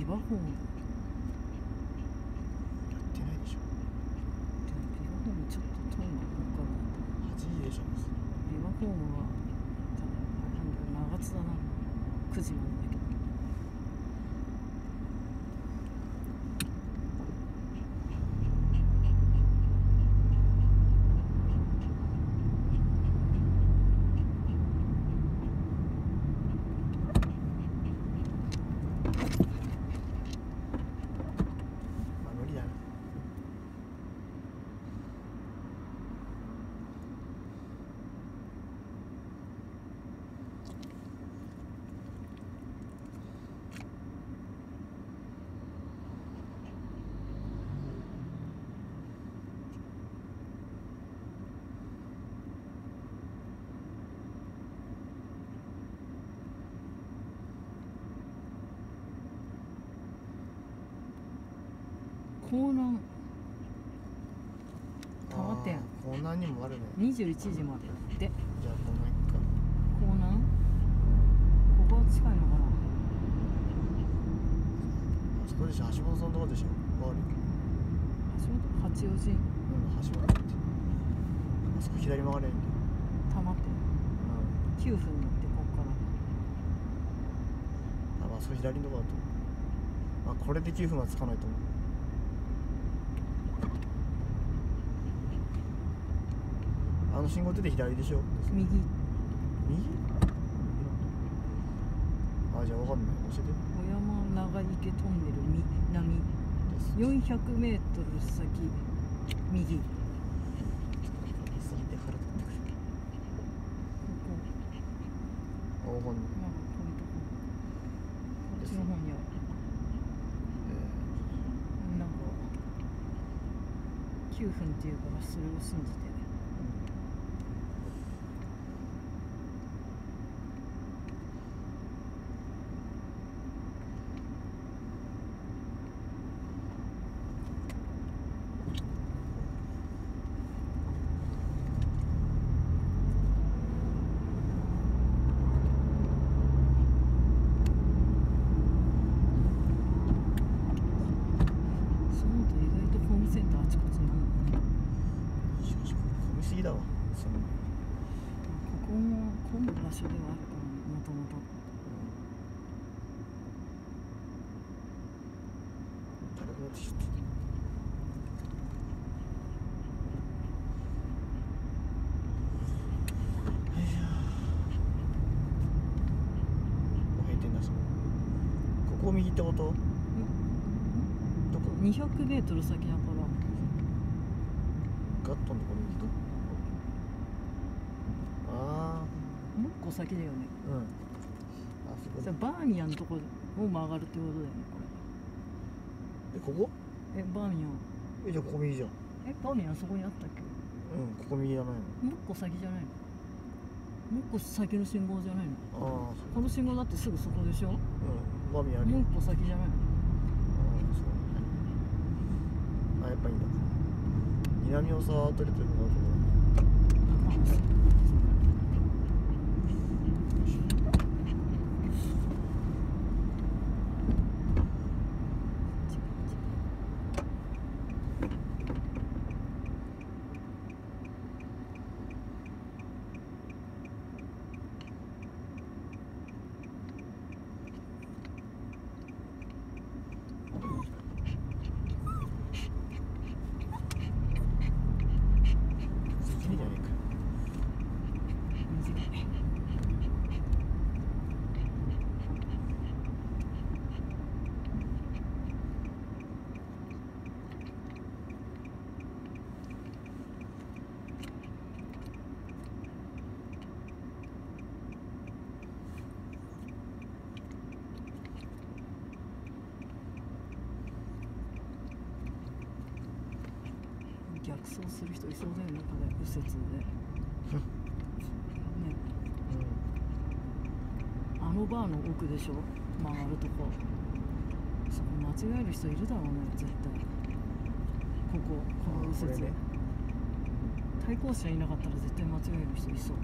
ビバホームやってないでしょ。 ビバホームちょっと遠いな、ここから 8時でしょ。 ビバホームは多分なんだ長津だな、9時までだけど。 無理だな。 江南玉店江南にもあるね。 21時までで、 じゃあ江南行くか。 江南ここは近いのかな。 あそこでしょ、橋本さんのとこでしょ。わかる。 橋本八王子橋本ってあそこ左曲がれんで。 玉店9分乗ってここから。 あそこ左のとこだと。これで9分はつかないと思う。あの信号出て左でしょ。 右。 右？じゃあわかんない。教えて。 小山長池トンネル南400メートル先右。 過ぎて腹立ってくる。 ここ。 わかんない。 こういうとこ。こっちの方にある。なんか9分っていうからそれを信じて。混む場所ではあるからね、もともと。 だるくなってきちゃった。閉店だし。ここ右ってこと？どこ ？200メートル先だから。 ガットのところ右か。 もう一個先だよね。 あそこじゃあバーミヤンのとこを曲がるってことだよね、 これ。ここ？ バーミヤン。 じゃあここ右じゃん。 バーミヤンそこにあったっけ？ ここ右じゃないの？ もう一個先じゃないの？もう一個先の信号じゃないの？この信号だってすぐそこでしょ？ バーミヤンあるよ。 もう一個先じゃないの？ そう。やっぱいいんだ。南大沢アウトレットになるところ。 逆走する人いそうだよね、これ右折でね。あのバーの奥でしょ、曲がるとこ。そこ間違える人いるだろうね、絶対。この右折、対向車いなかったら絶対間違える人いそう。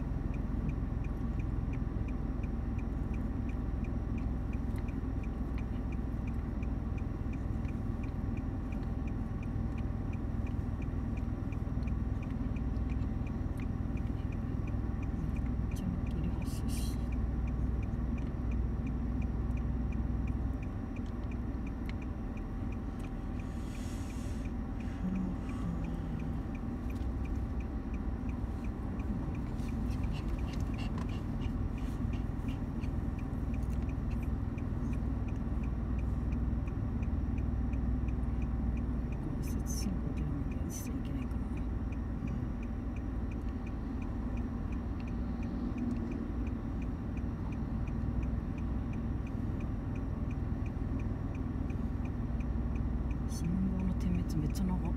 っちゃ長っ。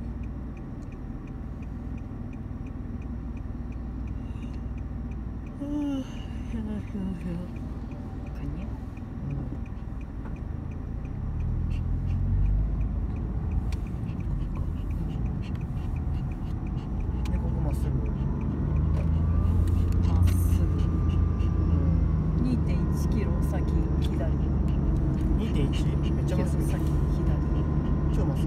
でここまっすぐ。 まっすぐ 2.1 キロ先左。 2.1 めっちゃまっすぐ。 先左。 超まっすぐ。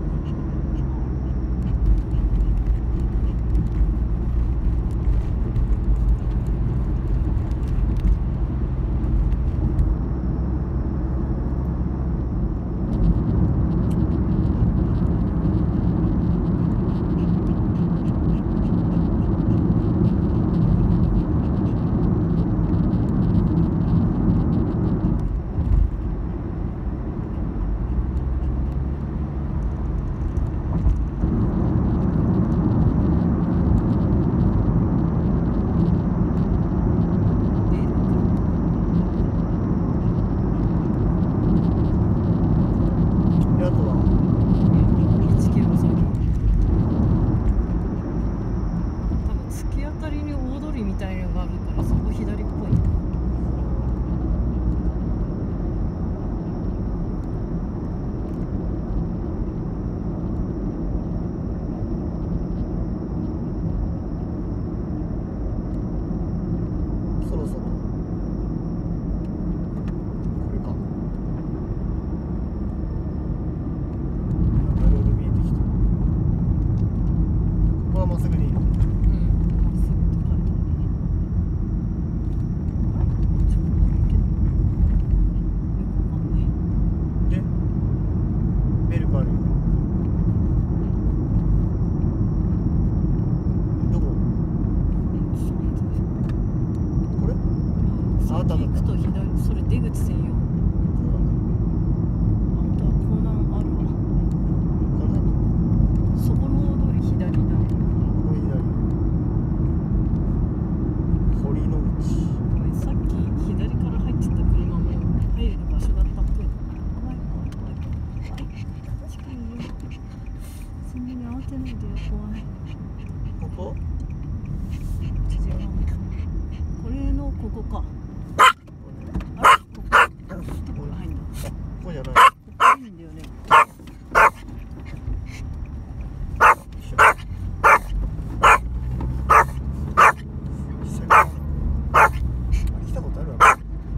まっすぐでいいの？ まっすぐって書いてある。ちょっと悪いけどよくわかんない。 でベルクあるよ。どこ？これ？あったあった。 行くと左、それ出口専用。本当は港南あるわ。そこの大通り左だ。 堀之内。 ごめん、さっき左から入ってった車も入れる場所だったっぽい。怖い怖い怖い怖い。近いよ。そんなに慌てないでよ、怖い。 ここ 1時間。これのここか。あれここどこが入んだ。 ここじゃない。 ここいいんだよね。 来たことあるわ。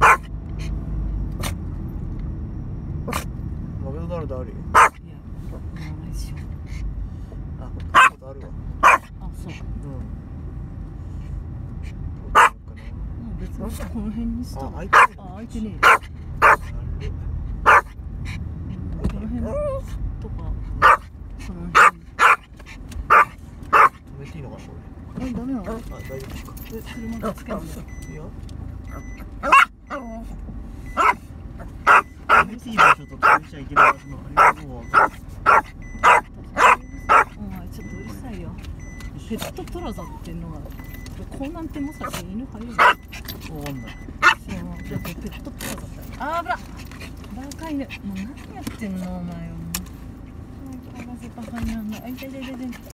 マクドナルドあるよ。 いや、ないしよ。 あ、来たことあるわ。 あ、そう。 うん。 もう別にこの辺にしたら。 あ、開いてる。 あ、開いてねえ。 あれこの辺とか、その辺。 止めていいのかなこダメなの？ れ。あ、大丈夫ですか。 車がつけるんだよ。 いいよ。止めていい場所と止めちゃいけない場所のあれがもう分かる。 お前ちょっとうるさいよ。ペットプラザっていうのが、港南ってまさか犬入るの？ 分かんない。 そう、だってペットプラザって。あぶら。バカ犬。もう何やってんのお前は。もう。はい、嗅がせたはんやんの。あ、痛い痛い痛い痛い。